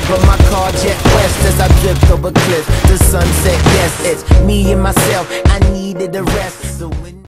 but my car jet west as I drift over cliffs. The sunset, yes, it's me and myself. I needed a rest. The wind